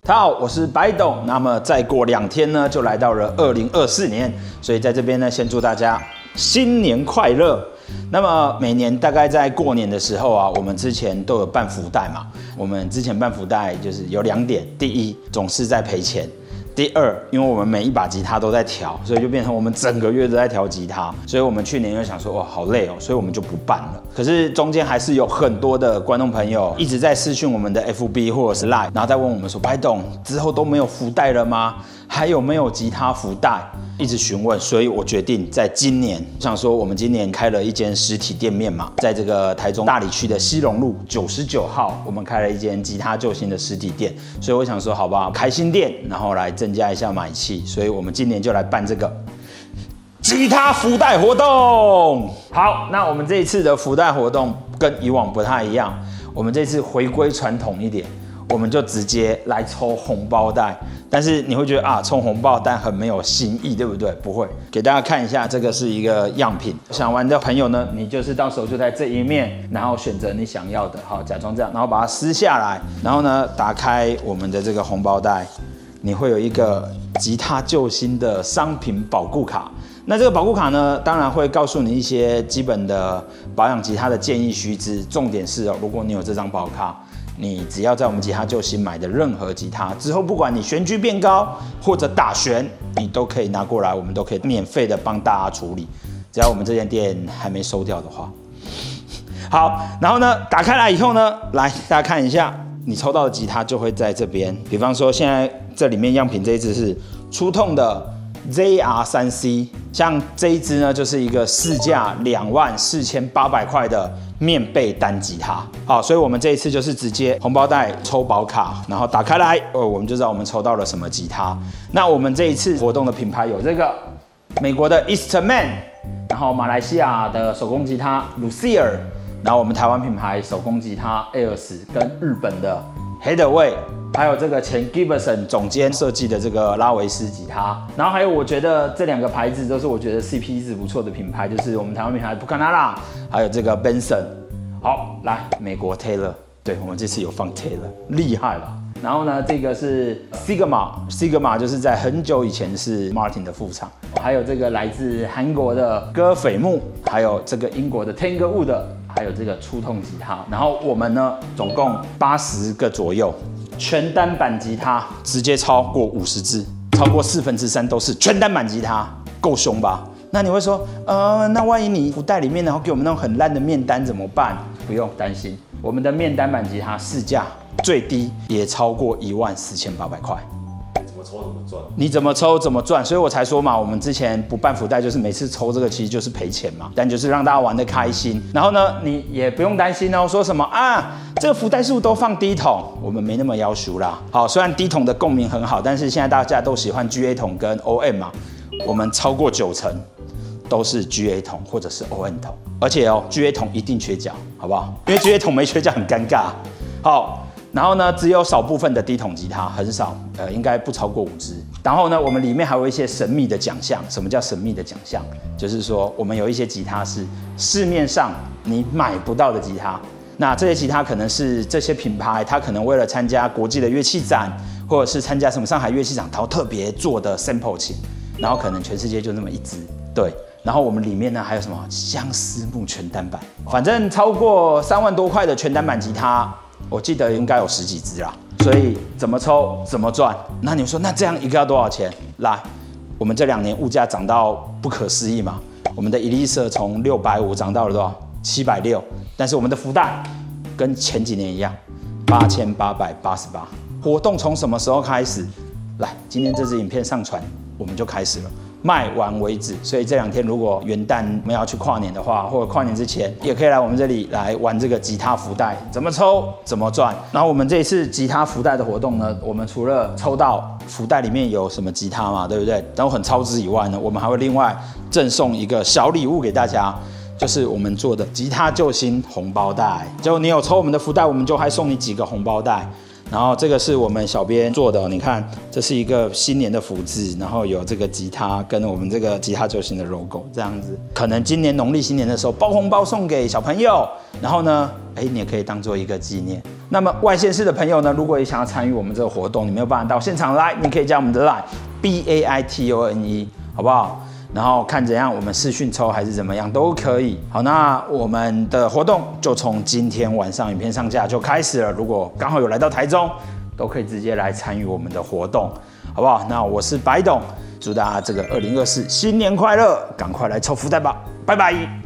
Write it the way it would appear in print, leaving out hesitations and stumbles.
大家好，我是白董。那么再过2天呢，就来到了2024年，所以在这边呢，先祝大家新年快乐。那么每年大概在过年的时候啊，我们之前都有办福袋嘛。我们之前办福袋就是有2点，第一总是在赔钱。第二，因为我们每一把吉他都在调，所以就变成我们整个月都在调吉他，所以我们去年就想说，哇，好累哦，所以我们就不办了。可是中间还是有很多的观众朋友一直在私讯我们的 FB 或者是 Line， 然后再问我们说，白董之后都没有福袋了吗？还有没有吉他福袋？一直询问，所以我决定在今年，想说我们今年开了一间实体店面嘛，在这个台中大里区的西隆路99号，我们开了一间吉他救星的实体店，所以我想说，好吧，开新店，然后来增加一下买气，所以我们今年就来办这个吉他福袋活动。好，那我们这一次的福袋活动跟以往不太一样，我们这次回归传统一点。我们就直接来抽红包袋，但是你会觉得啊，抽红包袋很没有新意，对不对？不会，给大家看一下，这个是一个样品。想玩的朋友呢，你就是到时候就在这一面，然后选择你想要的，好，假装这样，然后把它撕下来，然后呢，打开我们的这个红包袋，你会有一个吉他救星的商品保固卡。那这个保固卡呢，当然会告诉你一些基本的保养吉他的建议须知，重点是哦，如果你有这张保卡。你只要在我们吉他救星买的任何吉他之后，不管你弦距变高或者打旋，你都可以拿过来，我们都可以免费的帮大家处理，只要我们这间店还没收掉的话。好，然后呢，打开来以后呢，来大家看一下，你抽到的吉他就会在这边。比方说，现在这里面样品这一支是出痛的 ZR3C， 像这一支呢，就是一个市价24800块的面背单吉他。好，所以我们这一次就是直接红包袋抽保卡，然后打开来，我们就知道我们抽到了什么吉他。那我们这一次活动的品牌有这个美国的 Eastman， 然后马来西亚的手工吉他 Lucia， 然后我们台湾品牌手工吉他 Airs， 跟日本的 Headway。还有这个前 Gibson 总监设计的这个拉维斯吉他，然后还有我觉得这2个牌子都是我觉得 CP 值不错的品牌，就是我们台湾品牌布卡纳拉，还有这个 Benson。好，来美国 Taylor， 对我们这次有放 Taylor， 厉害了。然后呢，这个是 Sigma 就是在很久以前是 Martin 的副厂，还有这个来自韩国的歌斐木，还有这个英国的 Tanglewood， 还有这个出痛吉他。然后我们呢，总共80个左右。全单板吉他直接超过50支，超过3/4都是全单板吉他，够凶吧？那你会说，那万一你福袋里面然后给我们那种很烂的面单怎么办？不用担心，我们的面单板吉他市价最低也超过14800块。 怎么抽怎么赚？ 你怎么抽怎么赚，所以我才说嘛，我们之前不办福袋，就是每次抽这个其实就是赔钱嘛，但就是让大家玩得开心。然后呢，你也不用担心哦，说什么啊，这个福袋是不是都放低筒？我们没那么要求啦。好，虽然低筒的共鸣很好，但是现在大家都喜欢 GA 筒跟 OM 嘛，我们超过90%都是 GA 筒或者是 OM 筒，而且哦 ，GA 筒一定缺角，好不好？因为 GA 筒没缺角很尴尬。好。然后呢，只有少部分的低筒吉他，很少，应该不超过5支。然后呢，我们里面还有一些神秘的奖项。什么叫神秘的奖项？就是说，我们有一些吉他是市面上你买不到的吉他。那这些吉他可能是这些品牌，它可能为了参加国际的乐器展，或者是参加什么上海乐器展，它特别做的 sample 琴，然后可能全世界就那么1支，对。然后我们里面呢还有什么相思木全单板，反正超过3万多块的全单板吉他。我记得应该有10几支啦，所以怎么抽怎么赚。那你说，那这样一个要多少钱？来，我们这2年物价涨到不可思议嘛。我们的Elisa从650涨到了多少？760。但是我们的福袋跟前几年一样，8888。活动从什么时候开始？来，今天这支影片上传，我们就开始了。卖完为止，所以这2天如果元旦我们要去跨年的话，或者跨年之前，也可以来我们这里来玩这个吉他福袋，怎么抽怎么赚。然后我们这一次吉他福袋的活动呢，我们除了抽到福袋里面有什么吉他嘛，对不对？然后很超值以外呢，我们还会另外赠送一个小礼物给大家，就是我们做的吉他救星红包袋。就你有抽我们的福袋，我们就还送你几个红包袋。 然后这个是我们小编做的哦，你看，这是一个新年的福字，然后有这个吉他跟我们这个吉他救星的 logo 这样子。可能今年农历新年的时候包红包送给小朋友，然后呢，你也可以当做一个纪念。那么外县市的朋友呢，如果也想要参与我们这个活动，你没有办法到现场来，你可以加我们的 Line BAITONE， 好不好？然后看怎样，我们视讯抽还是怎么样都可以。好，那我们的活动就从今天晚上影片上架就开始了。如果刚好有来到台中，都可以直接来参与我们的活动，好不好？那我是白董，祝大家这个2024新年快乐，赶快来抽福袋吧，拜拜。